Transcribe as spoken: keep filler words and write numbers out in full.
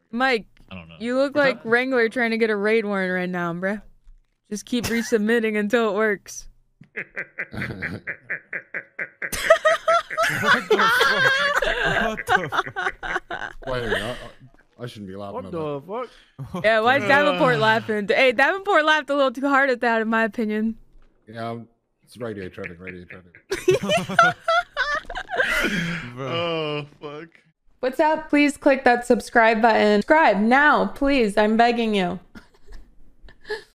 Mike, I don't know. you look What's like up? Wrangler trying to get a raid warrant right now, bruh. Just keep resubmitting until it works. What the fuck? What the fuck? Wait, I, I shouldn't be laughing What at the that. fuck? Yeah, why is Uh. Davenport laughing? Hey, Davenport laughed a little too hard at that, in my opinion. Yeah, um, it's radio traffic, radio traffic. Oh fuck. What's up? Please click that subscribe button. Subscribe now, please. I'm begging you.